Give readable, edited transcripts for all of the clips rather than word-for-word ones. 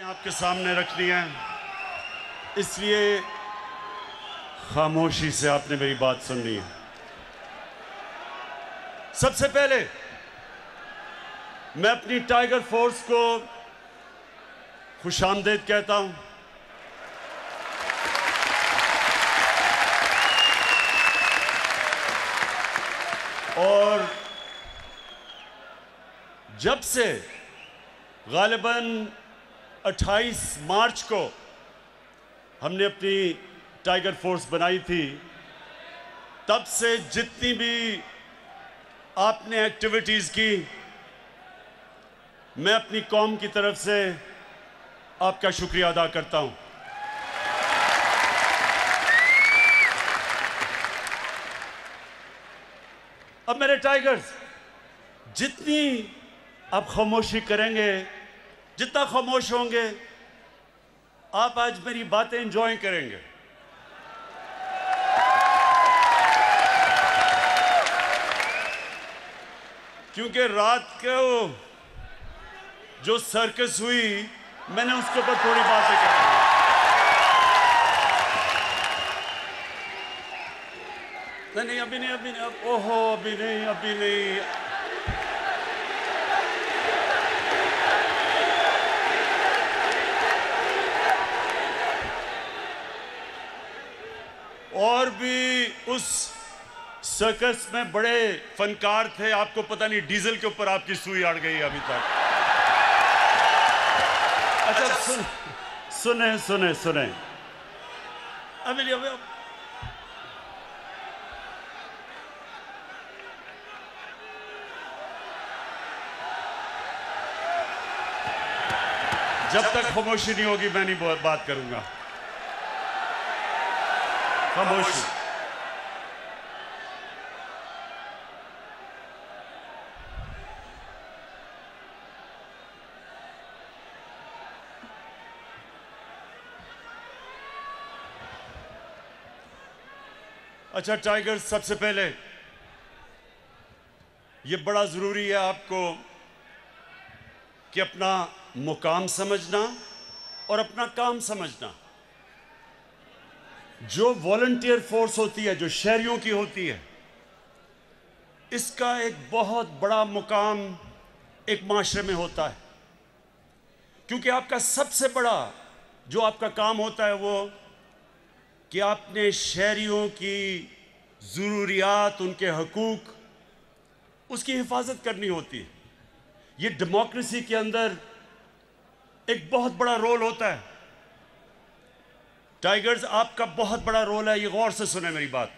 आपके सामने रखनी है, इसलिए खामोशी से आपने मेरी बात सुननी है। सबसे पहले मैं अपनी टाइगर फोर्स को खुशामदीद कहता हूं। और जब से गालिबन 28 मार्च को हमने अपनी टाइगर फोर्स बनाई थी, तब से जितनी भी आपने एक्टिविटीज़ की, मैं अपनी कौम की तरफ से आपका शुक्रिया अदा करता हूं। अब मेरे टाइगर्स, जितनी आप खामोशी करेंगे, जितना खामोश होंगे, आप आज मेरी बातें एंजॉय करेंगे। क्योंकि रात को जो सर्कस हुई, मैंने उसके ऊपर थोड़ी बातें करी। नहीं, अभी नहीं, ओहो, अभी नहीं। और भी उस सर्कस में बड़े फनकार थे, आपको पता नहीं डीजल के ऊपर आपकी सुई अड़ गई अभी तक। अच्छा, सुने अभी जब तक खामोशी नहीं होगी मैं नहीं बात करूंगा। खामोशी। अच्छा टाइगर, सबसे पहले ये बड़ा ज़रूरी है आपको कि अपना मुकाम समझना और अपना काम समझना। जो वॉलंटियर फोर्स होती है, जो शहरियों की होती है, इसका एक बहुत बड़ा मुकाम एक माशरे में होता है। क्योंकि आपका सबसे बड़ा जो आपका काम होता है वो कि आपने शहरियों की ज़रूरियात, उनके हकूक़, उसकी हिफाजत करनी होती है। ये डेमोक्रेसी के अंदर एक बहुत बड़ा रोल होता है। टाइगर्स, आपका बहुत बड़ा रोल है, ये गौर से सुने मेरी बात।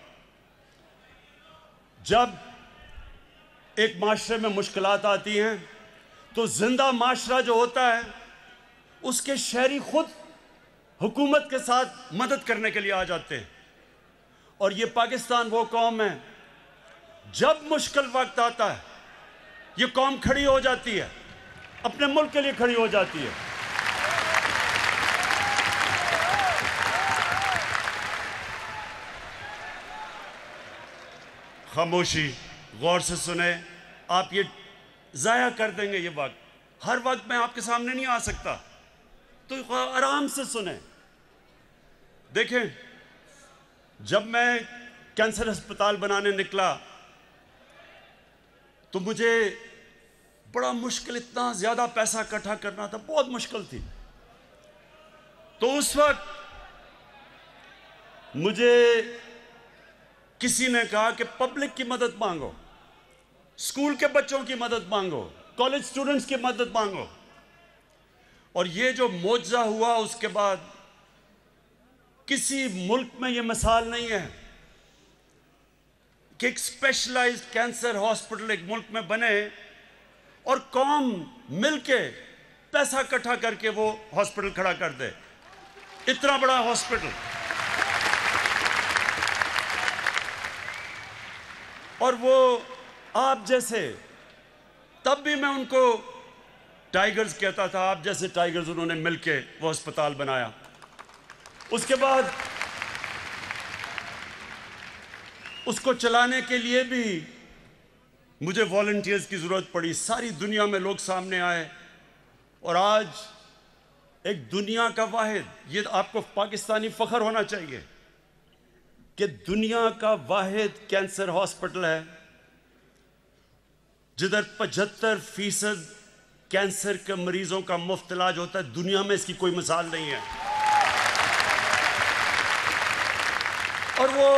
जब एक माशरे में मुश्किलात आती हैं तो जिंदा माशरा जो होता है, उसके शहरी खुद हुकूमत के साथ मदद करने के लिए आ जाते हैं। और ये पाकिस्तान वो कौम है, जब मुश्किल वक्त आता है ये कौम खड़ी हो जाती है, अपने मुल्क के लिए खड़ी हो जाती है। खामोशी, गौर से सुने। आप ये ज़ाया कर देंगे ये वक्त। हर वक्त मैं आपके सामने नहीं आ सकता, तो आराम से सुने। देखें, जब मैं कैंसर अस्पताल बनाने निकला तो मुझे बड़ा मुश्किल, इतना ज़्यादा पैसा इकट्ठा करना था, बहुत मुश्किल थी। तो उस वक्त मुझे किसी ने कहा कि पब्लिक की मदद मांगो, स्कूल के बच्चों की मदद मांगो, कॉलेज स्टूडेंट्स की मदद मांगो। और ये जो मोजा हुआ, उसके बाद किसी मुल्क में ये मिसाल नहीं है कि एक स्पेशलाइज्ड कैंसर हॉस्पिटल एक मुल्क में बने और कौम मिलके पैसा इकट्ठा करके वो हॉस्पिटल खड़ा कर दे। इतना बड़ा हॉस्पिटल। और वो आप जैसे, तब भी मैं उनको टाइगर्स कहता था, आप जैसे टाइगर्स उन्होंने मिलके वो अस्पताल बनाया। उसके बाद उसको चलाने के लिए भी मुझे वॉलंटियर्स की ज़रूरत पड़ी। सारी दुनिया में लोग सामने आए और आज एक दुनिया का वाहिद, ये आपको पाकिस्तानी फख्र होना चाहिए कि दुनिया का वाहिद कैंसर हॉस्पिटल है जिधर 75% कैंसर के मरीजों का मुफ्त इलाज होता है। दुनिया में इसकी कोई मिसाल नहीं है। और वो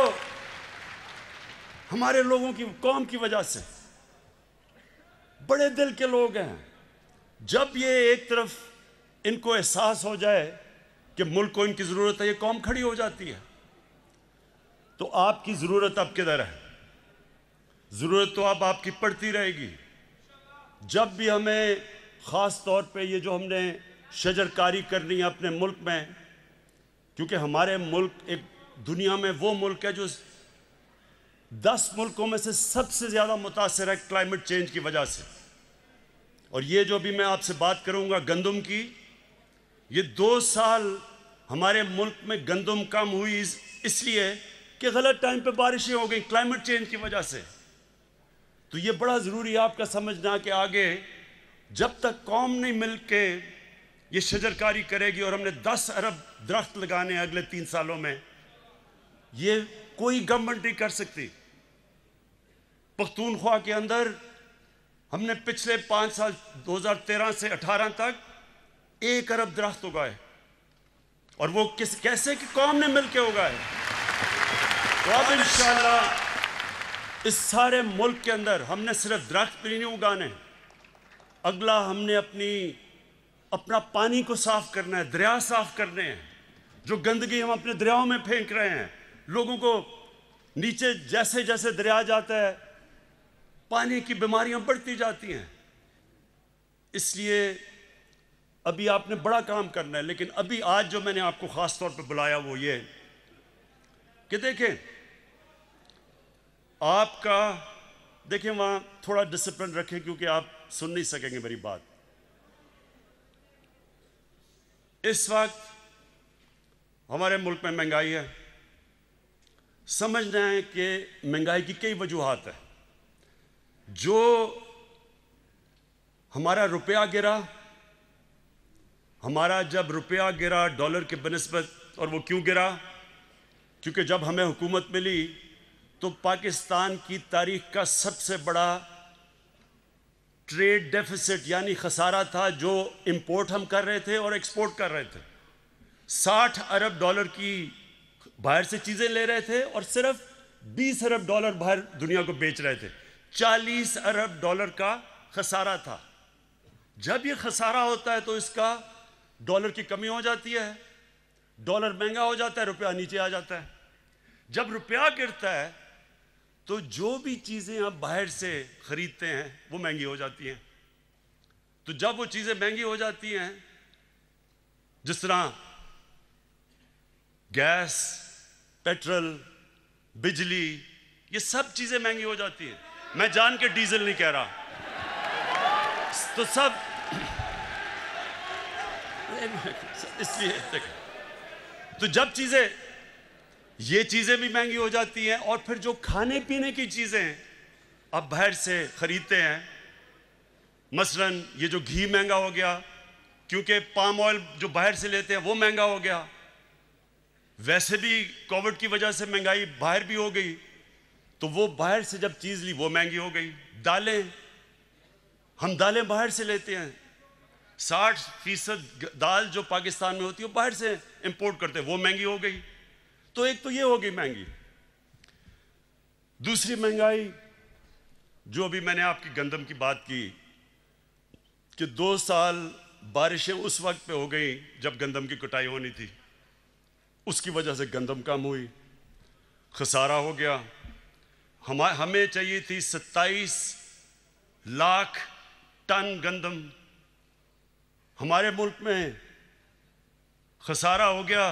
हमारे लोगों की, कौम की वजह से, बड़े दिल के लोग हैं। जब ये एक तरफ इनको एहसास हो जाए कि मुल्क को इनकी ज़रूरत है, ये कौम खड़ी हो जाती है। तो आपकी ज़रूरत अब किधर है? ज़रूरत तो अब आपकी पड़ती रहेगी। जब भी हमें ख़ास तौर पे ये जो हमने शजरकारी करनी है अपने मुल्क में, क्योंकि हमारे मुल्क एक दुनिया में वो मुल्क है जो 10 मुल्कों में से सबसे ज़्यादा मुतासर है क्लाइमेट चेंज की वजह से। और ये जो भी मैं आपसे बात करूँगा गंदम की, ये 2 साल हमारे मुल्क में गंदम कम हुई इसलिए कि गलत टाइम पे बारिशें हो गई क्लाइमेट चेंज की वजह से। तो ये बड़ा ज़रूरी है आपका समझना कि आगे जब तक कौम नहीं मिल के ये शजरकारी करेगी, और हमने 10 अरब दरख्त लगाने हैं अगले 3 सालों में, ये कोई गवर्नमेंट नहीं कर सकती। पख्तूनख्वा के अंदर हमने पिछले 5 साल 2013 से 18 तक 1 अरब दरख्त उगाए, और वो कैसे कि कौम ने मिलके उगाए। तो अब इंशाअल्लाह इस सारे मुल्क के अंदर हमने सिर्फ दरख्त भी नहीं उगाने, अगला हमने अपना पानी को साफ करना है, दरिया साफ करने हैं। जो गंदगी हम अपने दरियाओं में फेंक रहे हैं, लोगों को नीचे जैसे जैसे दरिया जाता है पानी की बीमारियां बढ़ती जाती हैं। इसलिए अभी आपने बड़ा काम करना है। लेकिन अभी आज जो मैंने आपको ख़ास तौर पर बुलाया वो ये कि देखें आपका, देखें वहाँ थोड़ा डिसिप्लिन रखें क्योंकि आप सुन नहीं सकेंगे मेरी बात। इस वक्त हमारे मुल्क में महंगाई है। समझना है कि महंगाई की कई वजूहात है। जो हमारा रुपया गिरा, हमारा जब रुपया गिरा डॉलर के बनिस्बत, और वो क्यों गिरा? क्योंकि जब हमें हुकूमत मिली तो पाकिस्तान की तारीख का सबसे बड़ा ट्रेड डेफिसिट यानी खसारा था जो इंपोर्ट हम कर रहे थे और एक्सपोर्ट कर रहे थे। 60 अरब डॉलर की बाहर से चीज़ें ले रहे थे और सिर्फ 20 अरब डॉलर बाहर दुनिया को बेच रहे थे। 40 अरब डॉलर का खसारा था। जब ये खसारा होता है तो इसका डॉलर की कमी हो जाती है, डॉलर महंगा हो जाता है, रुपया नीचे आ जाता है। जब रुपया गिरता है तो जो भी चीज़ें आप बाहर से ख़रीदते हैं वो महंगी हो जाती हैं। तो जब वो चीज़ें महंगी हो जाती हैं, जिस तरह गैस, पेट्रोल, बिजली, ये सब चीज़ें महंगी हो जाती हैं। मैं जान के डीजल नहीं कह रहा, तो सब इसलिए तो जब ये चीज़ें भी महंगी हो जाती हैं, और फिर जो खाने पीने की चीज़ें आप बाहर से ख़रीदते हैं, मसलन ये जो घी महंगा हो गया क्योंकि पाम ऑयल जो बाहर से लेते हैं वो महंगा हो गया। वैसे भी कोविड की वजह से महंगाई बाहर भी हो गई, तो वो बाहर से जब चीज़ ली वो महंगी हो गई। दालें, हम दालें बाहर से लेते हैं, 60% दाल जो पाकिस्तान में होती है वो बाहर से इंपोर्ट करते हैं, वो महंगी हो गई। तो एक तो ये हो गई महंगी। दूसरी महंगाई जो अभी मैंने आपकी गंदम की बात की कि 2 साल बारिशें उस वक्त पे हो गई जब गंदम की कटाई होनी थी, उसकी वजह से गंदम कम हुई, खसारा हो गया। हमें चाहिए थी 27 लाख टन गंदम, हमारे मुल्क में खसारा हो गया।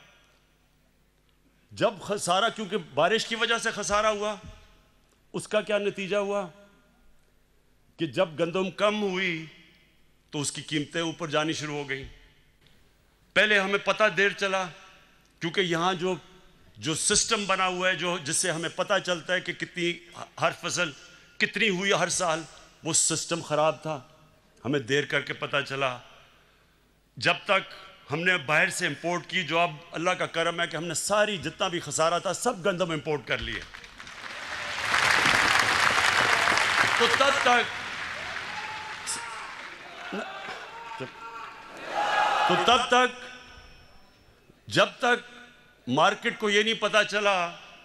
जब खसारा, क्योंकि बारिश की वजह से खसारा हुआ, उसका क्या नतीजा हुआ कि जब गंदम कम हुई तो उसकी कीमतें ऊपर जानी शुरू हो गई। पहले हमें पता देर चला क्योंकि यहाँ जो सिस्टम बना हुआ है जो जिससे हमें पता चलता है कि कितनी हर फसल कितनी हुई हर साल, वो सिस्टम ख़राब था, हमें देर करके पता चला। जब तक हमने बाहर से इंपोर्ट की, जो अब अल्लाह का करम है कि हमने सारी जितना भी खसारा था सब गंदम इंपोर्ट कर लिए, तो तब तक जब तक मार्केट को ये नहीं पता चला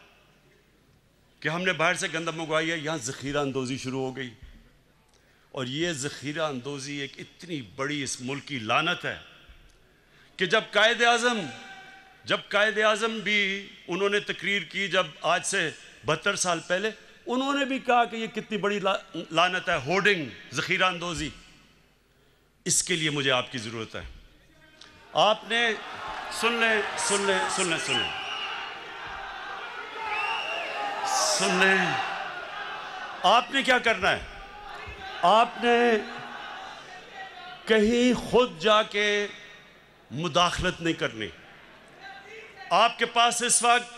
कि हमने बाहर से गंदम मंगवाई है, यहाँ ज़ख़ीरा अंदोज़ी शुरू हो गई। और ये ज़ख़ीरा अंदोज़ी एक इतनी बड़ी इस मुल्क की लानत है कि जब कायदे आज़म भी उन्होंने तकरीर की, जब आज से 72 साल पहले, उन्होंने भी कहा कि ये कितनी बड़ी लानत है, होर्डिंग, ज़ख़ीरा अंदोज़ी। इसके लिए मुझे आपकी ज़रूरत है। आपने सुन लें, आपने क्या करना है? आपने कहीं खुद जाके मुदाखलत नहीं करनी। आपके पास इस वक्त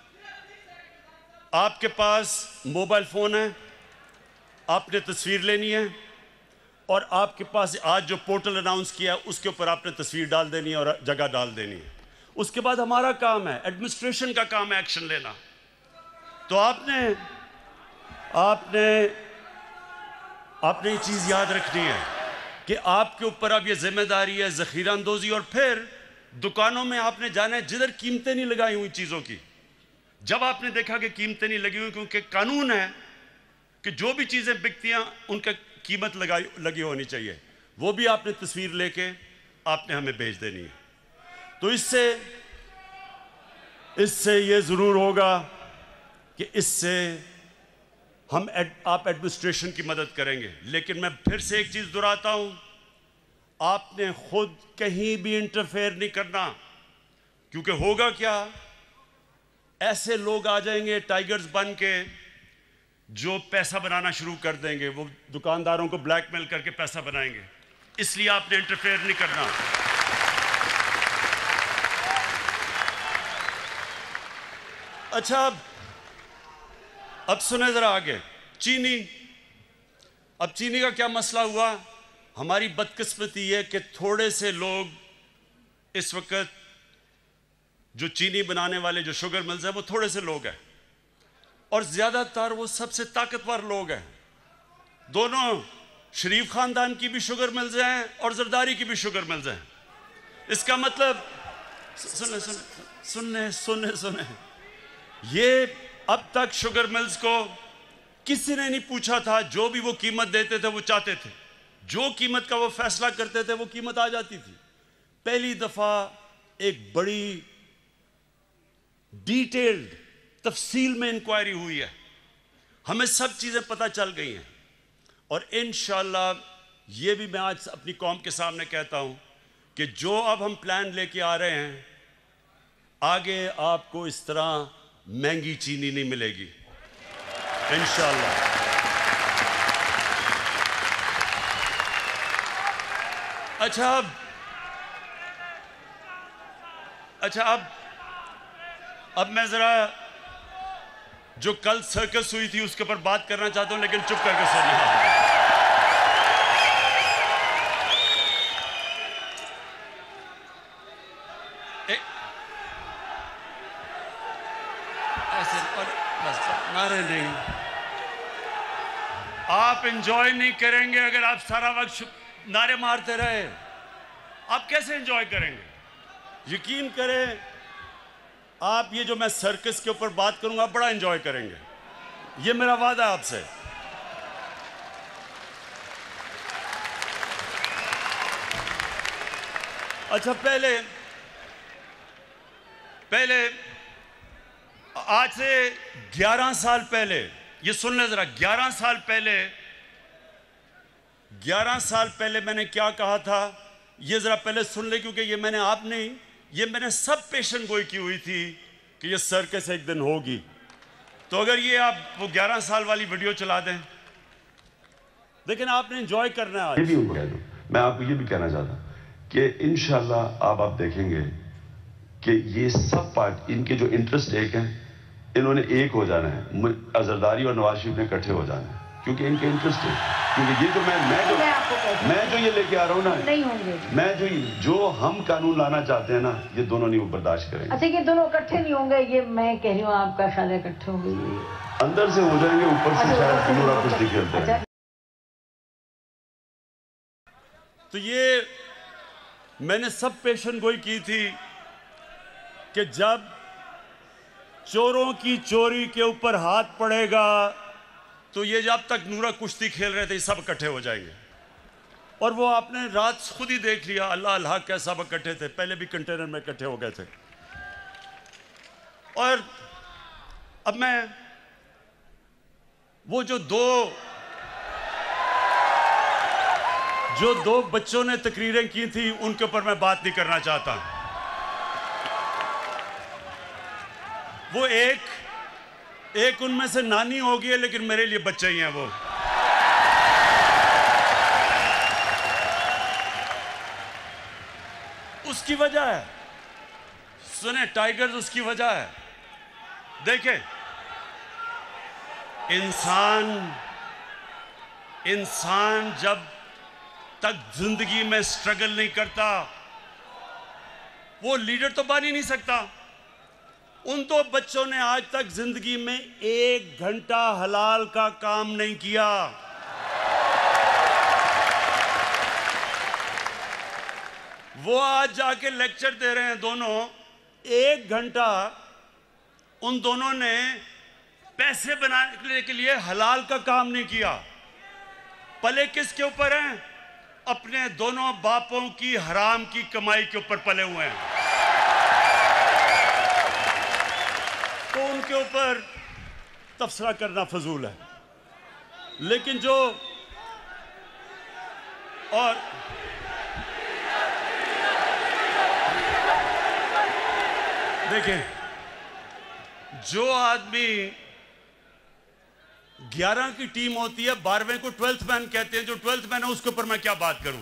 आपके पास मोबाइल फ़ोन है, आपने तस्वीर लेनी है और आपके पास आज जो पोर्टल अनाउंस किया है उसके ऊपर आपने तस्वीर डाल देनी है और जगह डाल देनी है। उसके बाद हमारा काम है, एडमिनिस्ट्रेशन का काम है एक्शन लेना। तो आपने ये चीज़ याद रखनी है कि आपके ऊपर अब ये जिम्मेदारी है ज़ख़ीरा अंदोज़ी। और फिर दुकानों में आपने जाना है जिधर कीमतें नहीं लगाई हुई चीज़ों की। जब आपने देखा कि कीमतें नहीं लगी हुई, क्योंकि कानून है कि जो भी चीज़ें बिकती हैं उनका कीमत लगी होनी चाहिए, वो भी आपने तस्वीर लेके आपने हमें भेज देनी है। तो इससे ये ज़रूर होगा कि इससे आप एडमिनिस्ट्रेशन की मदद करेंगे। लेकिन मैं फिर से एक चीज़ दोहराता हूँ, आपने खुद कहीं भी इंटरफेयर नहीं करना, क्योंकि होगा क्या, ऐसे लोग आ जाएंगे टाइगर्स बन के जो पैसा बनाना शुरू कर देंगे, वो दुकानदारों को ब्लैकमेल करके पैसा बनाएंगे। इसलिए आपने इंटरफेयर नहीं करना। अच्छा, अब सुने जरा आगे, चीनी। अब चीनी का क्या मसला हुआ? हमारी बदकिस्मती है कि थोड़े से लोग इस वक्त जो चीनी बनाने वाले जो शुगर मिल्स हैं वो थोड़े से लोग हैं, और ज़्यादातर वो सबसे ताकतवर लोग हैं। दोनों शरीफ ख़ानदान की भी शुगर मिल्स हैं और जरदारी की भी शुगर मिल्स हैं। इसका मतलब सुने, ये अब तक शुगर मिल्स को किसी ने नहीं पूछा था। जो भी वो कीमत देते थे वो चाहते थे, जो कीमत का वो फैसला करते थे वो कीमत आ जाती थी। पहली दफ़ा एक बड़ी डिटेल्ड तफसील में इंक्वायरी हुई है, हमें सब चीज़ें पता चल गई हैं। और इंशाअल्लाह ये भी मैं आज अपनी कौम के सामने कहता हूं कि जो अब हम प्लान लेके आ रहे हैं, आगे आपको इस तरह महंगी चीनी नहीं मिलेगी इंशाअल्लाह। अच्छा, अब मैं ज़रा जो कल सर्कस हुई थी उसके ऊपर बात करना चाहता हूं, लेकिन चुप करके सुनिए। ऐसे नारे नहीं, आप एंजॉय नहीं करेंगे अगर आप सारा वक्त नारे मारते रहे। आप कैसे एंजॉय करेंगे? यकीन करें, आप ये जो मैं सर्कस के ऊपर बात करूंगा बड़ा एंजॉय करेंगे, ये मेरा वादा है आपसे। अच्छा, पहले आज से 11 साल पहले, ये सुन ले जरा, 11 साल पहले मैंने क्या कहा था, ये जरा पहले सुन ले, क्योंकि ये मैंने सब पेशन गोई की हुई थी कि ये सर्कस एक दिन होगी। तो अगर ये आप वो 11 साल वाली वीडियो चला दें, लेकिन आपने एंजॉय करना है। ये भी उनको कह दूं, मैं आपको ये भी कहना चाहता कि इंशाल्लाह आप देखेंगे कि ये सब पार्ट, इनके जो इंटरेस्ट एक हैं, इन्होंने एक हो जाना है। जरदारी और नवाज शरीफ ने इकट्ठे हो जाना है। क्योंकि इनके इंटरेस्ट है। क्योंकि ये जो मैं जो ये लेके आ रहा हूँ ना, नहीं होंगे। मैं जो हम कानून लाना चाहते हैं ना, ये दोनों नहीं बर्दाश्त करेंगे। अच्छा, ये दोनों इकट्ठे नहीं होंगे, ये मैं कह रही हूँ आपका ख्याल है इकट्ठे होंगे? अंदर से हो जाएंगे, ऊपर से शायद नूरा कुछ निकलता है। तो ये मैंने सब पेशन गोई की थी कि जब चोरों की चोरी के ऊपर हाथ पड़ेगा तो ये जब तक नूरा कुश्ती खेल रहे थे सब इकट्ठे हो जाएंगे। और वो आपने रात खुद ही देख लिया, अल्लाह अल्लाह क्या सब इकट्ठे थे, पहले भी कंटेनर में इकट्ठे हो गए थे। और अब मैं वो जो दो बच्चों ने तकरीरें की थी उनके ऊपर मैं बात नहीं करना चाहता। वो एक उनमें से नानी होगी है, लेकिन मेरे लिए बच्चे ही हैं वो। उसकी वजह है, सुने टाइगर्स, उसकी वजह है। देखें, इंसान जब तक जिंदगी में स्ट्रगल नहीं करता वो लीडर तो बन ही नहीं सकता। उन दो बच्चों ने आज तक जिंदगी में 1 घंटा हलाल का काम नहीं किया। वो आज जाके लेक्चर दे रहे हैं दोनों। 1 घंटा उन दोनों ने पैसे बनाने के लिए हलाल का काम नहीं किया। पले किसके ऊपर हैं? अपने दोनों बापों की हराम की कमाई के ऊपर पले हुए हैं। तो उनके ऊपर तबसरा करना फजूल है। लेकिन जो और देखें, जो आदमी 11 की टीम होती है, 12वें को 12th मैन कहते हैं, जो 12th मैन है उसके ऊपर मैं क्या बात करूं।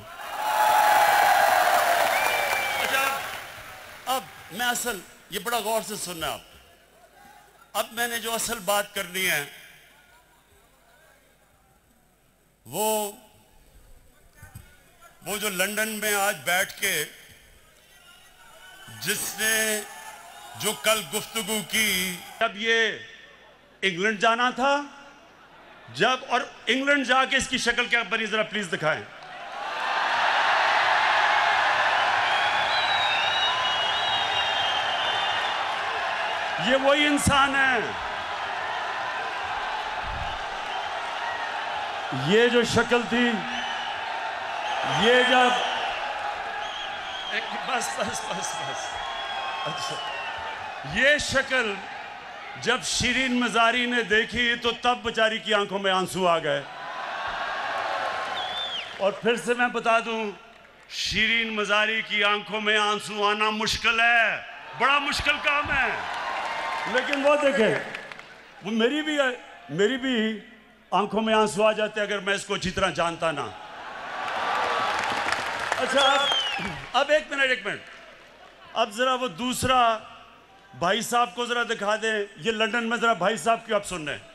अच्छा, अब मैं असल, ये बड़ा गौर से सुनना आप। अब मैंने जो असल बात करनी है वो जो लंदन में आज बैठ के जिसने जो कल गुफ्तगू की, जब ये इंग्लैंड जाना था, जब और इंग्लैंड जाके इसकी शक्ल क्या बनी जरा प्लीज दिखाएं। ये वही इंसान है। ये जो शक्ल थी, ये जब बस अच्छा, ये शक्ल जब शीरीन मजारी ने देखी तो तब बेचारी की आंखों में आंसू आ गए। और फिर से मैं बता दूं, शीरीन मजारी की आंखों में आंसू आना मुश्किल है, बड़ा मुश्किल काम है। लेकिन वो देखें, वो मेरी भी आंखों में आंसू आ जाते अगर मैं इसको अच्छी तरह जानता ना। अच्छा, अब एक मिनट, अब जरा वो दूसरा भाई साहब को जरा दिखा दें। ये लंदन में जरा भाई साहब क्यों आप सुन रहे हैं?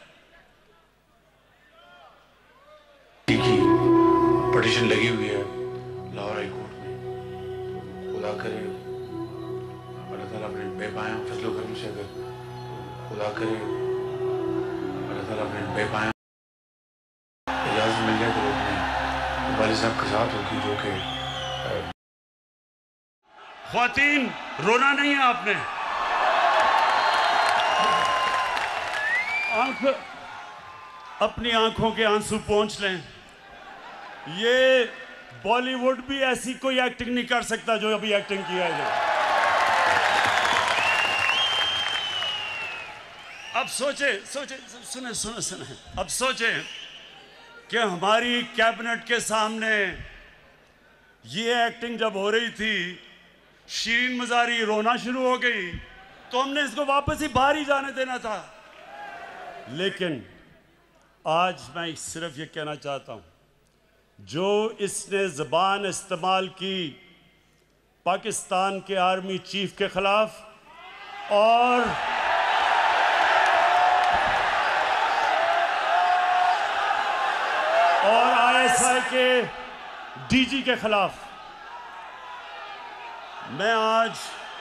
पिटीशन लगी हुई है लाहौर हाई कोर्ट में। खुदा करे अल्लाह ताला अपने बेपाया फजलो करम से, अगर खुदा करे अल्लाह ताला अपने बेपाया इजाज़त मिल जाए तो उसमें वालिद साहब के साथ होगी, जो कि ख्वातीन रोना नहीं है आपने। अपनी आंखों के आंसू पोंछ लें। ये बॉलीवुड भी ऐसी कोई एक्टिंग नहीं कर सकता जो अभी एक्टिंग किया है। अब सोचे सुने, अब सोचे कि हमारी कैबिनेट के सामने ये एक्टिंग जब हो रही थी, शीरीन मजारी रोना शुरू हो गई, तो हमने इसको वापस ही बाहर ही जाने देना था। लेकिन आज मैं सिर्फ ये कहना चाहता हूं, जो इसने ज़बान इस्तेमाल की पाकिस्तान के आर्मी चीफ के खिलाफ आईएसआई के डीजी के खिलाफ मैं आज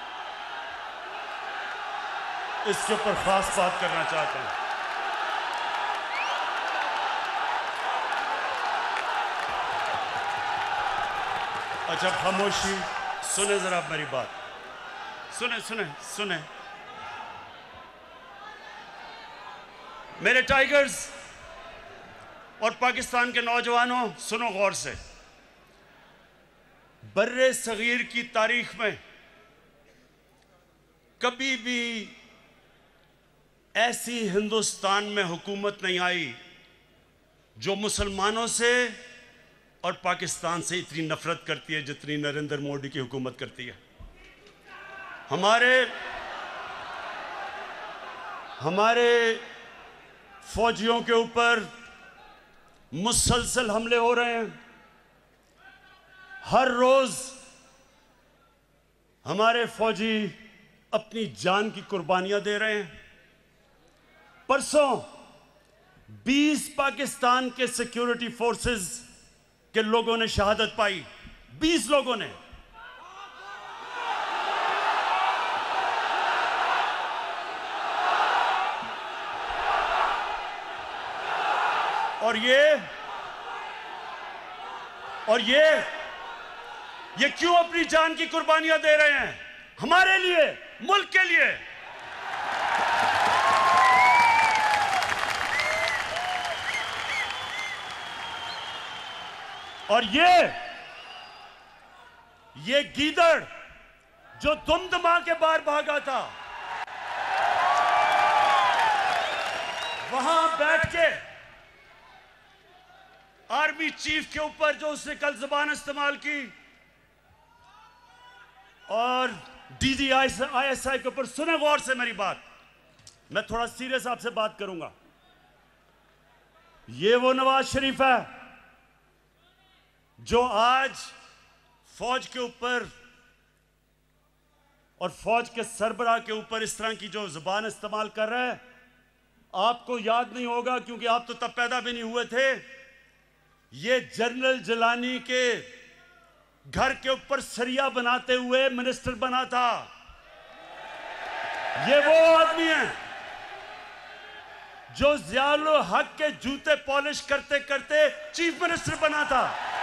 इसके ऊपर खास बात करना चाहता हूं। अच्छा खामोशी, सुने जरा मेरी बात, सुने सुने सुने। मेरे टाइगर्स और पाकिस्तान के नौजवानों, सुनो गौर से। बर्रे सगीर की तारीख में कभी भी ऐसी हिंदुस्तान में हुकूमत नहीं आई जो मुसलमानों से और पाकिस्तान से इतनी नफरत करती है जितनी नरेंद्र मोदी की हुकूमत करती है। हमारे फौजियों के ऊपर मुसलसल हमले हो रहे हैं। हर रोज हमारे फौजी अपनी जान की कुर्बानियां दे रहे हैं। परसों 20 पाकिस्तान के सिक्योरिटी फोर्सेस के लोगों ने शहादत पाई। 20 लोगों ने। और ये क्यों अपनी जान की कुर्बानियां दे रहे हैं? हमारे लिए, मुल्क के लिए। और ये गीदड़ जो दुमदमा के बाहर भागा था, वहां बैठ के आर्मी चीफ के ऊपर जो उसने कल जुबान इस्तेमाल की और डीजी आईएसआई के ऊपर, सुने गौर से मेरी बात, मैं थोड़ा सीरियस आपसे बात करूंगा। ये वो नवाज शरीफ है जो आज फौज के ऊपर और फौज के सरबराह के ऊपर इस तरह की जो जुबान इस्तेमाल कर रहा है। आपको याद नहीं होगा क्योंकि आप तो तब पैदा भी नहीं हुए थे। ये जनरल जिलानी के घर के ऊपर सरिया बनाते हुए मिनिस्टर बना था। ये वो आदमी है जो ज़ियाउल हक के जूते पॉलिश करते करते चीफ मिनिस्टर बना था।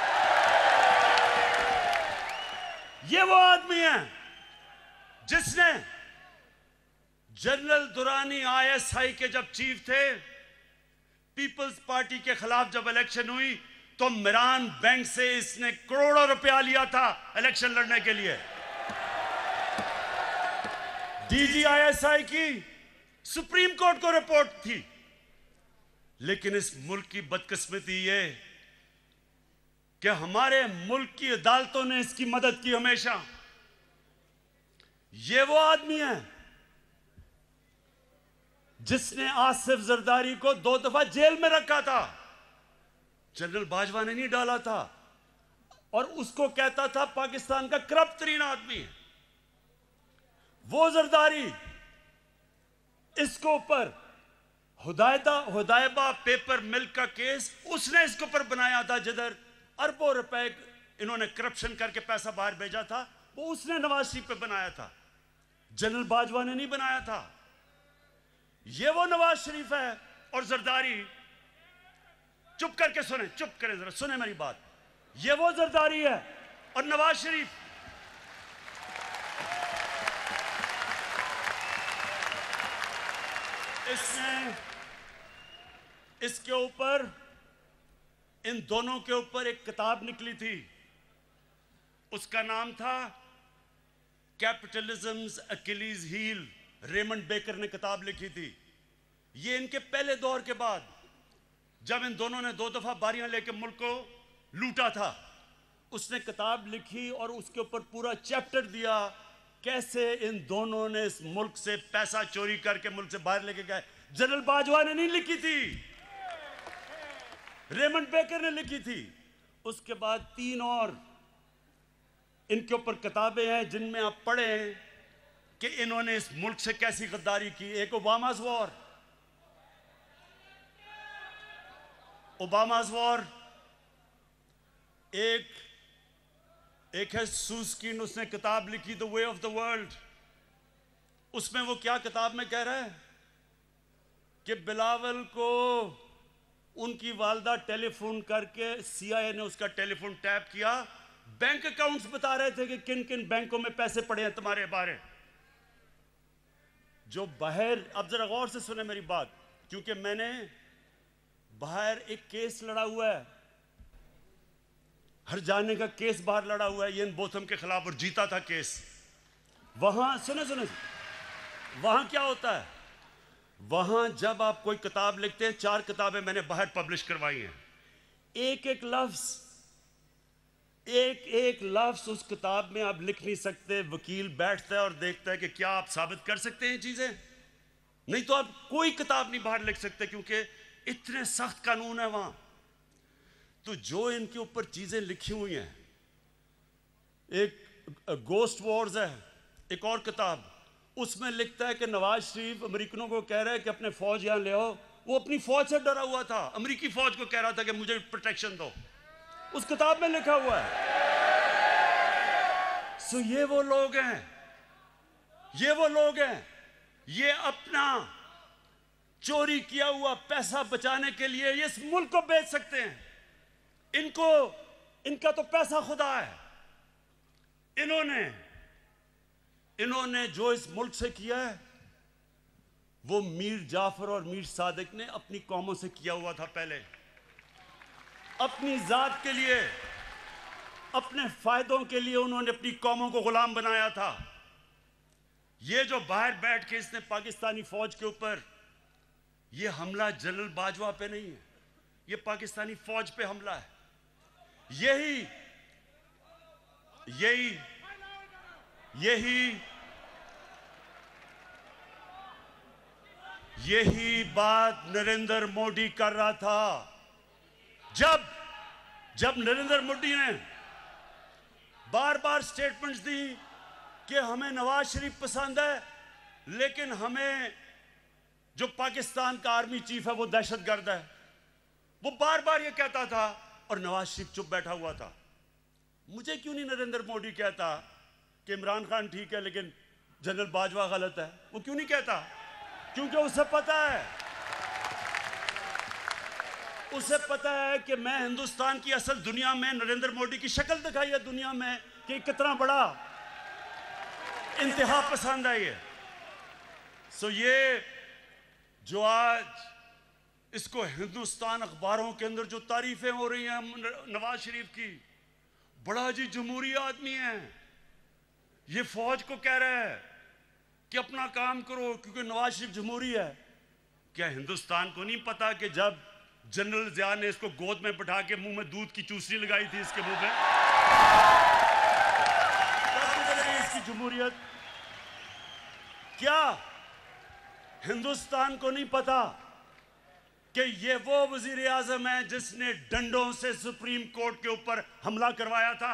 ये वो आदमी है जिसने जनरल दुरानी आईएसआई के जब चीफ थे, पीपल्स पार्टी के खिलाफ जब इलेक्शन हुई तो मिरान बैंक से इसने करोड़ों रुपया लिया था इलेक्शन लड़ने के लिए। डीजी आईएसआई की सुप्रीम कोर्ट को रिपोर्ट थी। लेकिन इस मुल्क की बदकिस्मती ये कि हमारे मुल्क की अदालतों ने इसकी मदद की हमेशा। ये वो आदमी है जिसने आसिफ जरदारी को 2 दफा जेल में रखा था। जनरल बाजवा ने नहीं डाला था और उसको कहता था पाकिस्तान का करप्ट तरीन आदमी है वो जरदारी। इसको ऊपर हुदायबा पेपर मिल का केस उसने इसके ऊपर बनाया था, जिधर अरबों रुपए इन्होंने करप्शन करके पैसा बाहर भेजा था, वो उसने नवाज शरीफ पे बनाया था। जनरल बाजवा ने नहीं बनाया था। ये वो नवाज शरीफ है और जरदारी, चुप करके सुने, चुप करें जरा, सुने मेरी बात। ये वो जरदारी है और नवाज शरीफ इसके ऊपर, इन दोनों के ऊपर एक किताब निकली थी, उसका नाम था capitalism's Achilles heel. Raymond Baker ने किताब लिखी थी। ये इनके पहले दौर के बाद जब इन दोनों ने 2 दफा बारियां लेके मुल्क को लूटा था, उसने किताब लिखी और उसके ऊपर पूरा चैप्टर दिया कैसे इन दोनों ने इस मुल्क से पैसा चोरी करके मुल्क से बाहर लेके गए। जनरल बाजवा ने नहीं लिखी थी, रेमंड बेकर ने लिखी थी। उसके बाद 3 और इनके ऊपर किताबें हैं जिनमें आप पढ़ें कि इन्होंने इस मुल्क से कैसी गद्दारी की। एक ओबामा's वॉर, एक है सूस्किन, उसने किताब लिखी the way of the world. उसमें वो क्या किताब में कह रहा है कि बिलावल को उनकी वालदा टेलीफोन करके CIA ने उसका टेलीफोन टैप किया, बैंक अकाउंट्स बता रहे थे कि किन किन बैंकों में पैसे पड़े हैं तुम्हारे बारे। जो बाहर, अब जरा गौर से सुने मेरी बात, क्योंकि मैंने बाहर एक केस लड़ा हुआ है, हर जाने का केस बाहर लड़ा हुआ है इयान बोथम के खिलाफ, और जीता था केस। वहां सुने वहां क्या होता है, वहां जब आप कोई किताब लिखते हैं, 4 किताबें मैंने बाहर पब्लिश करवाई हैं, एक एक लफ्ज उस किताब में आप लिख नहीं सकते। वकील बैठता है और देखता है कि क्या आप साबित कर सकते हैं चीजें, नहीं तो आप कोई किताब नहीं बाहर लिख सकते, क्योंकि इतने सख्त कानून है वहां। तो जो इनके ऊपर चीजें लिखी हुई हैं, एक गोस्ट वॉर्स है, एक और किताब, उसमें लिखता है कि नवाज शरीफ अमेरिकनों को कह रहा है कि अपने फौज यहां ले आओ। वो अपनी फौज से डरा हुआ था, अमेरिकी फौज को कह रहा था कि मुझे प्रोटेक्शन दो, उस किताब में लिखा हुआ है। सो ये वो लोग हैं, ये अपना चोरी किया हुआ पैसा बचाने के लिए ये इस मुल्क को बेच सकते हैं। इनका तो पैसा खुदा है। इन्होंने जो इस मुल्क से किया है वो मीर जाफर और मीर सादिक ने अपनी कौमों से किया हुआ था। पहले अपनी जात के लिए, अपने फायदों के लिए उन्होंने अपनी कौमों को गुलाम बनाया था। ये जो बाहर बैठ के इसने पाकिस्तानी फौज के ऊपर ये हमला जनरल बाजवा पे नहीं है, ये पाकिस्तानी फौज पे हमला है। यही बात नरेंद्र मोदी कर रहा था। जब नरेंद्र मोदी ने बार बार स्टेटमेंट्स दी कि हमें नवाज शरीफ पसंद है, लेकिन हमें जो पाकिस्तान का आर्मी चीफ है वो दहशतगर्द है, वो बार बार ये कहता था और नवाज शरीफ चुप बैठा हुआ था। मुझे क्यों नहीं नरेंद्र मोदी कहता कि इमरान खान ठीक है लेकिन जनरल बाजवा गलत है? वो क्यों नहीं कहता? क्योंकि उसे पता है कि मैं हिंदुस्तान की असल दुनिया में नरेंद्र मोदी की शक्ल दिखाई है दुनिया में कि कितना बड़ा इंतहा पसंद है ये। सो ये जो आज इसको हिंदुस्तान अखबारों के अंदर जो तारीफें हो रही हैं नवाज शरीफ की, बड़ा जी जमहूरी आदमी है, ये फौज को कह रहा है कि अपना काम करो क्योंकि नवाज शरीफ जमहूरी है। क्या हिंदुस्तान को नहीं पता कि जब जनरल ज़िया ने इसको गोद में बैठा के मुंह में दूध की चूसनी लगाई थी इसके मुंह में, इसकी जमहूरियत? क्या हिंदुस्तान को नहीं पता कि ये वो वजीर आजम है जिसने डंडों से सुप्रीम कोर्ट के ऊपर हमला करवाया था?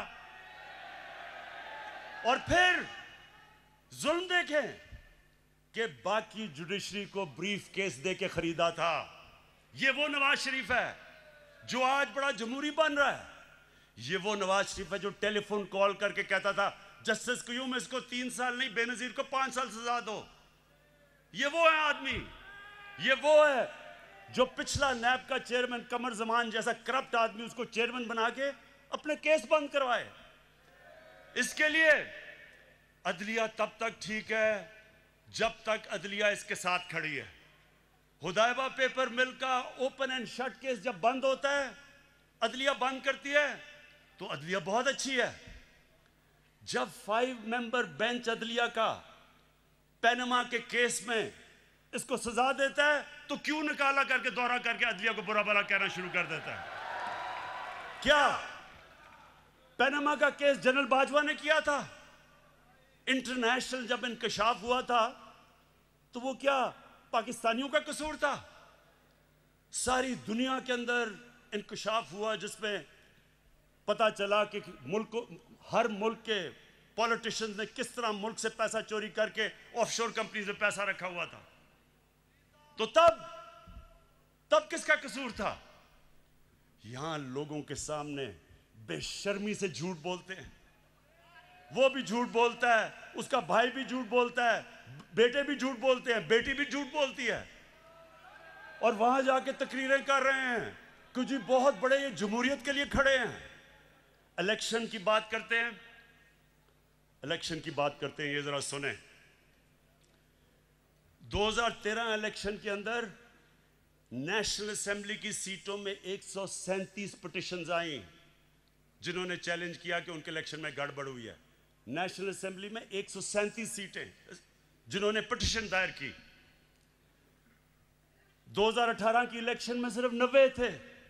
और फिर जुल्म देखें कि बाकी जुडिशरी को ब्रीफ केस दे के खरीदा था। ये वो नवाज शरीफ है जो आज बड़ा जमहूरी बन रहा है। ये वो नवाज शरीफ है जो टेलीफोन कॉल करके कहता था जस्टिस क्यूम इसको 3 साल नहीं बेनजीर को 5 साल सजा दो। ये वो है आदमी, ये वो है जो पिछला नैब का चेयरमैन कमर जमान जैसा करप्ट आदमी उसको चेयरमैन बना के अपने केस बंद करवाए। इसके लिए अदलिया तब तक ठीक है जब तक अदलिया इसके साथ खड़ी है। हुदैबा पेपर मिल का ओपन एंड शट केस जब बंद होता है, अदलिया बंद करती है, तो अदलिया बहुत अच्छी है। जब 5 मेंबर बेंच अदलिया का पैनमा के केस में इसको सजा देता है तो क्यों निकाला करके दौरा करके अदलिया को बुरा भला कहना शुरू कर देता है? क्या पैनमा का केस जनरल बाजवा ने किया था? इंटरनेशनल जब इंकशाफ हुआ था तो वो क्या पाकिस्तानियों का कसूर था? सारी दुनिया के अंदर इंकशाफ हुआ जिसमें पता चला कि हर मुल्क के पॉलिटिशियंस ने किस तरह मुल्क से पैसा चोरी करके ऑफशोर कंपनी में पैसा रखा हुआ था। तो तब किसका कसूर था? यहां लोगों के सामने बेशर्मी से झूठ बोलते हैं। वो भी झूठ बोलता है, उसका भाई भी झूठ बोलता है, बेटे भी झूठ बोलते हैं, बेटी भी झूठ बोलती है, और वहां जाके तकरीरें कर रहे हैं कि जी बहुत बड़े ये जमहूरियत के लिए खड़े हैं। इलेक्शन की बात करते हैं, इलेक्शन की बात करते हैं, ये जरा सुने। 2013 इलेक्शन के अंदर नेशनल असेंबली की सीटों में 137 पिटिशंस आई जिन्होंने चैलेंज किया कि उनके इलेक्शन में गड़बड़ हुई है। नेशनल असेंबली में 137 सीटें जिन्होंने पिटिशन दायर की। 2018 की इलेक्शन में सिर्फ 90 थे,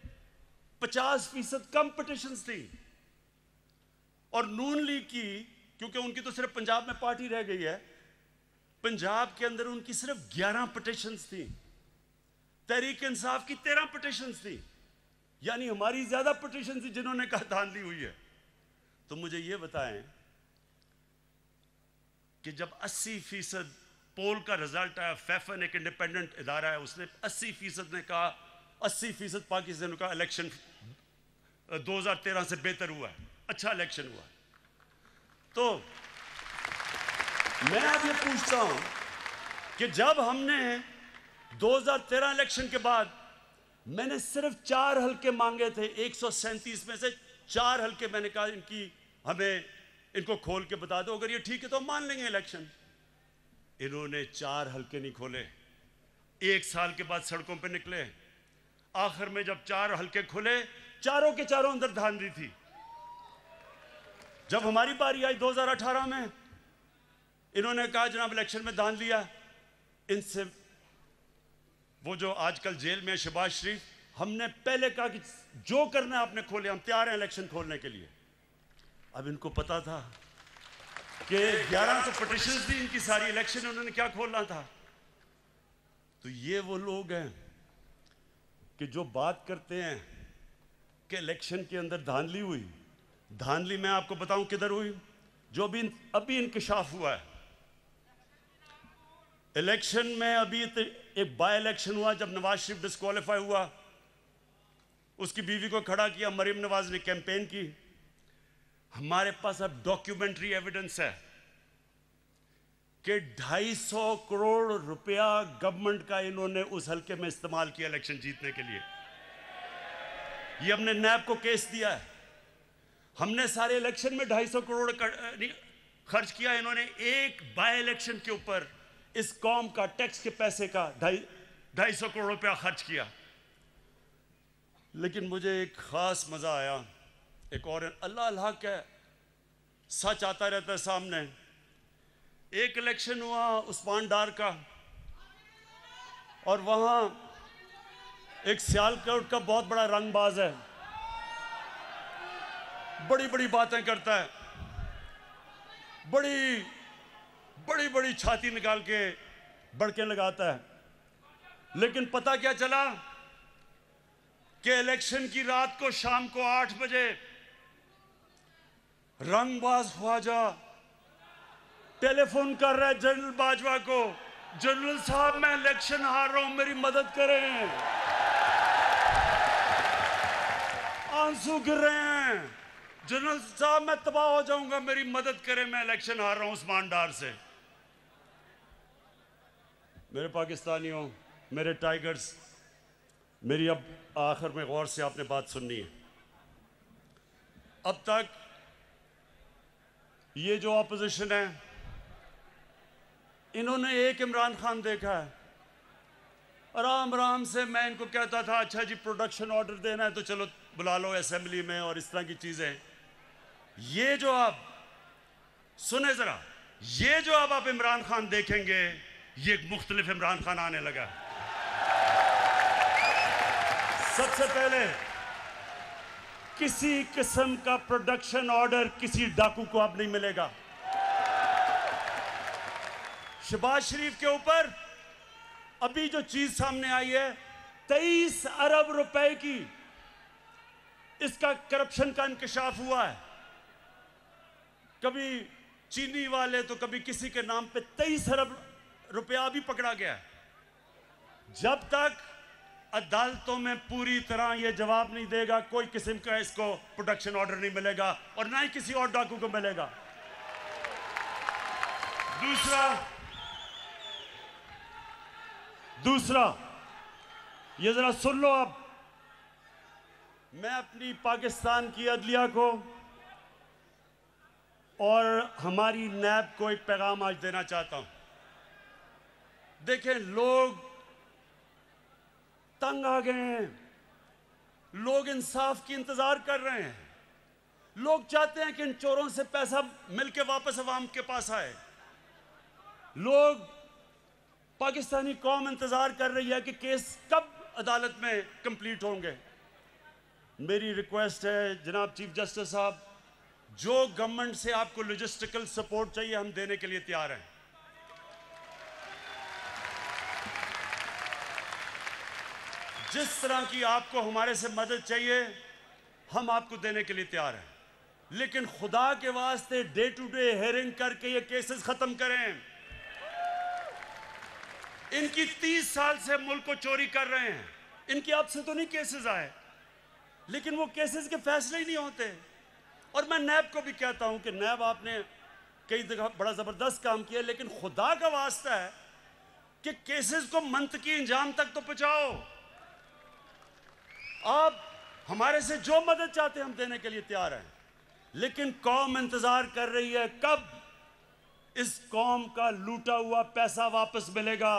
50% कम पिटिशंस थी। और नून लीग की, क्योंकि उनकी तो सिर्फ पंजाब में पार्टी रह गई है, पंजाब के अंदर उनकी सिर्फ 11 पिटिशंस थी। तहरीक इंसाफ की 13 पिटिशंस थी, यानी हमारी ज्यादा पिटिशन थी जिन्होंने कहा धांधली हुई है। तो मुझे यह बताएं कि जब 80% पोल का रिजल्ट आया, फैफन एक इंडिपेंडेंट इदारा है, उसने 80% ने कहा, 80% पाकिस्तान का इलेक्शन 2013 से बेहतर हुआ है, अच्छा इलेक्शन हुआ। तो मैं अब ये पूछता हूं कि जब हमने 2013 इलेक्शन के बाद मैंने सिर्फ 4 हल्के मांगे थे, 137 में से 4 हल्के मैंने कहा इनकी हमें इनको खोल के बता दो, अगर ये ठीक है तो हम मान लेंगे इलेक्शन। इन्होंने 4 हल्के नहीं खोले, 1 साल के बाद सड़कों पे निकले। आखिर में जब 4 हल्के खुले, चारों के चारों अंदर धांधली थी। जब हमारी बारी आई 2018 में, इन्होंने कहा जनाब इलेक्शन में धांधली है। इनसे वो जो आजकल जेल में शहबाज शरीफ, हमने पहले कहा कि जो करना है आपने खोले, हम तैयार हैं इलेक्शन खोलने के लिए। अब इनको पता था कि 11 तो पिटिशंस थी इनकी सारी, इलेक्शन उन्होंने क्या खोलना था। तो ये वो लोग हैं कि जो बात करते हैं कि इलेक्शन के अंदर धांधली हुई। धांधली मैं आपको बताऊं किधर हुई, जो अभी इंकशाफ हुआ है। इलेक्शन में अभी एक बाय इलेक्शन हुआ जब नवाज शरीफ डिस्क्वालीफाई हुआ, उसकी बीवी को खड़ा किया, मरीम नवाज ने कैंपेन की। हमारे पास अब डॉक्यूमेंट्री एविडेंस है कि 250 करोड़ रुपया गवर्नमेंट का इन्होंने उस हल्के में इस्तेमाल किया इलेक्शन जीतने के लिए। ये हमने नैब को केस दिया है। हमने सारे इलेक्शन में 250 करोड़ खर्च किया, इन्होंने एक बाय इलेक्शन के ऊपर इस कौम का टैक्स के पैसे का 250 करोड़ रुपया खर्च किया। लेकिन मुझे एक खास मजा आया, एक और अल्लाह अल्लाह का सच आता रहता है सामने। एक इलेक्शन हुआ उस्मान डार का, और वहां एक सियालकोट का बहुत बड़ा रंगबाज है, बड़ी बड़ी बातें करता है, बड़ी बड़ी बड़ी छाती निकाल के बड़के लगाता है। लेकिन पता क्या चला कि इलेक्शन की रात को शाम को 8 बजे रंगबाज ख्वाजा टेलीफोन कर रहा है जनरल बाजवा को, जनरल साहब मैं इलेक्शन हार रहा हूं, मेरी मदद करें। आंसू गिर रहे हैं, जनरल साहब मैं तबाह हो जाऊंगा, मेरी मदद करें, मैं इलेक्शन हार रहा हूं उस्मान डार से। मेरे पाकिस्तानियों, मेरे टाइगर्स, मेरी अब आखिर में गौर से आपने बात सुननी है। अब तक ये जो ऑपोजिशन है, इन्होंने एक इमरान खान देखा है। आराम आराम से मैं इनको कहता था अच्छा जी प्रोडक्शन ऑर्डर देना है तो चलो बुला लो असेंबली में, और इस तरह की चीजें। ये जो आप सुने जरा, ये जो अब आप इमरान खान देखेंगे, ये एक मुख्तलिफ इमरान खान आने लगा। सबसे पहले किसी किस्म का प्रोडक्शन ऑर्डर किसी डाकू को अब नहीं मिलेगा। शहबाज शरीफ के ऊपर अभी जो चीज सामने आई है, 23 अरब रुपए की इसका करप्शन का इंकशाफ हुआ है। कभी चीनी वाले तो कभी किसी के नाम पे 23 अरब रुपया भी पकड़ा गया है। जब तक अदालतों में पूरी तरह ये जवाब नहीं देगा, कोई किस्म का इसको प्रोटेक्शन ऑर्डर नहीं मिलेगा और ना ही किसी और डाकू को मिलेगा। दूसरा ये जरा सुन लो। अब मैं अपनी पाकिस्तान की अदलिया को और हमारी नैब को एक पैगाम आज देना चाहता हूं। देखें, लोग तंग आ गए हैं, लोग इंसाफ की इंतजार कर रहे हैं, लोग चाहते हैं कि इन चोरों से पैसा मिलके वापस अवाम के पास आए। लोग, पाकिस्तानी कौम इंतजार कर रही है कि केस कब अदालत में कंप्लीट होंगे। मेरी रिक्वेस्ट है जनाब चीफ जस्टिस साहब, जो गवर्नमेंट से आपको लॉजिस्टिकल सपोर्ट चाहिए हम देने के लिए तैयार हैं। जिस तरह की आपको हमारे से मदद चाहिए हम आपको देने के लिए तैयार हैं, लेकिन खुदा के वास्ते डे टू डे हेयरिंग करके ये केसेस खत्म करें। इनकी 30 साल से मुल्क को चोरी कर रहे हैं, इनकी आपसे तो नहीं केसेस आए, लेकिन वो केसेस के फैसले ही नहीं होते। और मैं नैब को भी कहता हूं कि नैब आपने कई जगह बड़ा जबरदस्त काम किया, लेकिन खुदा का वास्ता है कि केसेस को मंतकी इंजाम तक तो पहुंचाओ। आप हमारे से जो मदद चाहते हैं हम देने के लिए तैयार हैं, लेकिन कौम इंतजार कर रही है कब इस कौम का लूटा हुआ पैसा वापस मिलेगा।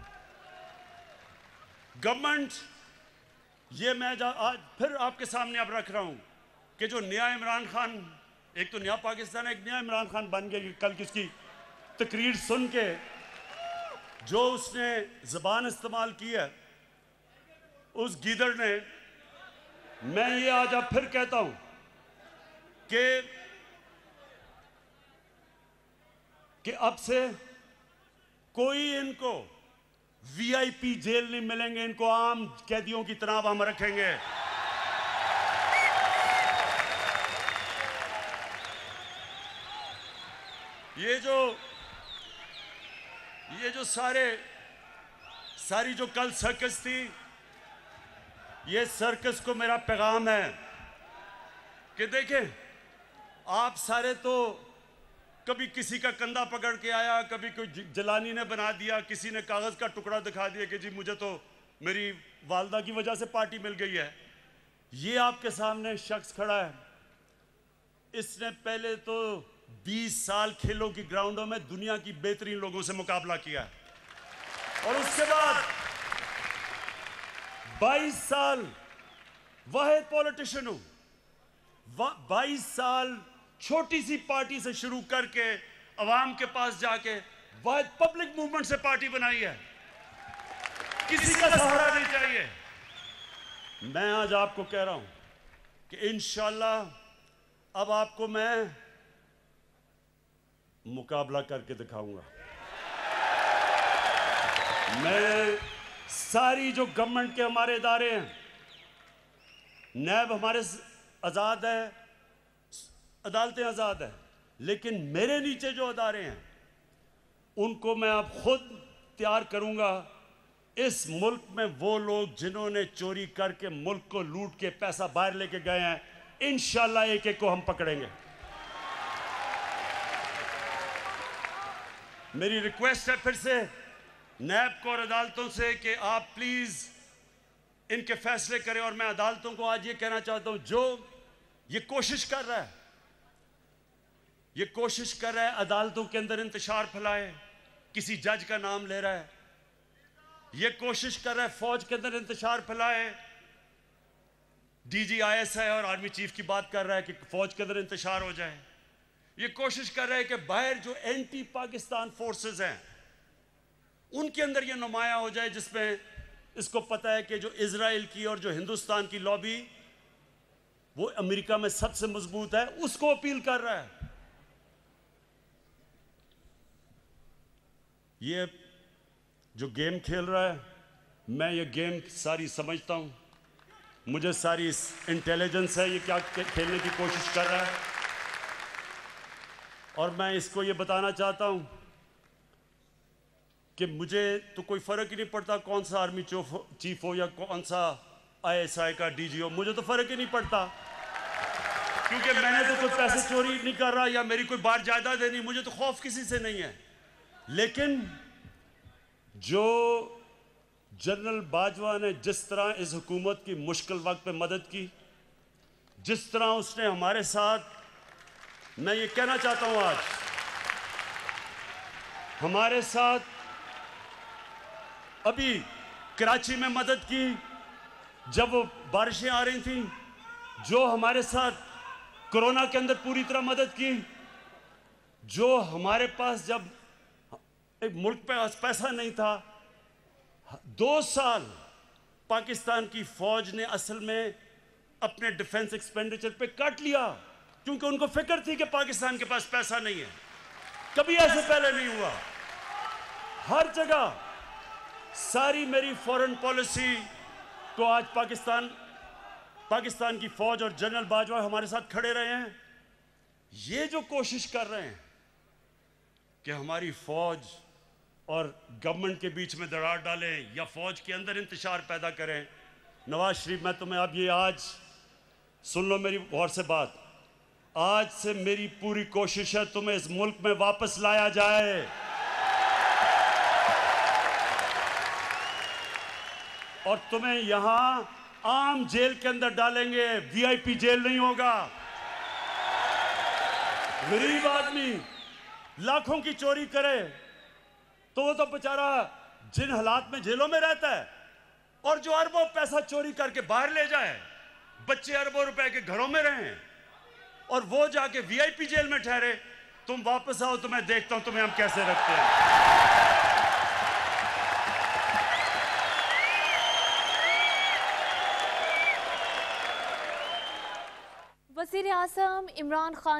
गवर्नमेंट, ये मैं आज फिर आपके सामने अब रख रहा हूं कि जो नया इमरान खान, एक तो नया पाकिस्तान है, एक नया इमरान खान बन गया। कल किसकी तकरीर सुन के जो उसने जबान इस्तेमाल की है उस गीदड़ ने, मैं ये आज अब फिर कहता हूं कि अब से कोई इनको वीआईपी जेल नहीं मिलेंगे, इनको आम कैदियों की तरह हम रखेंगे। ये जो सारी जो कल सर्कस थी, ये सर्कस को मेरा पैगाम है कि देखें, आप सारे तो कभी किसी का कंधा पकड़ के आया, कभी कोई जलानी ने बना दिया, किसी ने कागज का टुकड़ा दिखा दिया कि जी मुझे तो मेरी वालदा की वजह से पार्टी मिल गई है। ये आपके सामने शख्स खड़ा है, इसने पहले तो 20 साल खेलों की ग्राउंडों में दुनिया की बेहतरीन लोगों से मुकाबला किया और उसके बाद 22 साल वाहिद पॉलिटिशियन हूं। 22 साल छोटी सी पार्टी से शुरू करके अवाम के पास जाके वाहिद पब्लिक मूवमेंट से पार्टी बनाई है। किसी का सहारा नहीं चाहिए। मैं आज आपको कह रहा हूं कि इंशाअल्लाह अब आपको मैं मुकाबला करके दिखाऊंगा। मैं सारी जो गवर्नमेंट के हमारे इदारे हैं, नैब हमारे आज़ाद है, अदालतें आज़ाद है, लेकिन मेरे नीचे जो अदारे हैं उनको मैं अब खुद तैयार करूंगा। इस मुल्क में वो लोग जिन्होंने चोरी करके मुल्क को लूट के पैसा बाहर लेके गए हैं, इंशाअल्लाह एक एक को हम पकड़ेंगे। मेरी रिक्वेस्ट है फिर से नैब को और अदालतों से कि आप प्लीज इनके फैसले करें। और मैं अदालतों को आज ये कहना चाहता हूं, जो ये कोशिश कर रहा है अदालतों के अंदर इंतशार फैलाए, किसी जज का नाम ले रहा है, ये कोशिश कर रहा है फौज के अंदर इंतशार फैलाए, डीजी ISI और आर्मी चीफ की बात कर रहा है कि फौज के अंदर इंतशार हो जाए, ये कोशिश कर रहा है कि बाहर जो एंटी पाकिस्तान फोर्सेस हैं उनके अंदर ये नुमाया हो जाए, जिसमें इसको पता है कि जो इजराइल की और जो हिंदुस्तान की लॉबी वो अमेरिका में सबसे मजबूत है, उसको अपील कर रहा है। ये जो गेम खेल रहा है, मैं ये गेम सारी समझता हूं, मुझे सारी इंटेलिजेंस है ये क्या खेलने की कोशिश कर रहा है। और मैं इसको ये बताना चाहता हूं कि मुझे तो कोई फ़र्क ही नहीं पड़ता कौन सा आर्मी चीफ हो या कौन सा ISI का DG हो, मुझे तो फ़र्क ही नहीं पड़ता, क्योंकि मैंने तो कोई पैसे चोरी नहीं कर रहा या मेरी कोई बार जायदाद है नहीं, मुझे तो खौफ किसी से नहीं है। लेकिन जो जनरल बाजवा ने जिस तरह इस हुकूमत की मुश्किल वक्त पे मदद की, जिस तरह उसने हमारे साथ, मैं ये कहना चाहता हूँ आज, हमारे साथ अभी कराची में मदद की जब वो बारिशें आ रही थी, जो हमारे साथ कोरोना के अंदर पूरी तरह मदद की, जो हमारे पास जब एक मुल्क पे पैसा नहीं था, 2 साल पाकिस्तान की फौज ने असल में अपने डिफेंस एक्सपेंडिचर पे काट लिया, क्योंकि उनको फिक्र थी कि पाकिस्तान के पास पैसा नहीं है। कभी ऐसे पहले नहीं हुआ। हर जगह सारी मेरी फॉरेन पॉलिसी को आज पाकिस्तान की फौज और जनरल बाजवा हमारे साथ खड़े रहे हैं। ये जो कोशिश कर रहे हैं कि हमारी फौज और गवर्नमेंट के बीच में दरार डालें या फौज के अंदर इंतशार पैदा करें, नवाज शरीफ, मैं तुम्हें अब ये आज सुन लो मेरी गौर से बात, आज से मेरी पूरी कोशिश है तुम्हें इस मुल्क में वापस लाया जाए। और तुम्हें यहां आम जेल के अंदर डालेंगे, VIP जेल नहीं होगा। गरीब आदमी लाखों की चोरी करे तो वो तो बेचारा जिन हालात में जेलों में रहता है, और जो अरबों पैसा चोरी करके बाहर ले जाए, बच्चे अरबों रुपए के घरों में रहें और वो जाके VIP जेल में ठहरे, तुम वापस आओ तो मैं देखता हूं तुम्हें हम कैसे रखते हैं। वज़ीर आज़म इमरान खान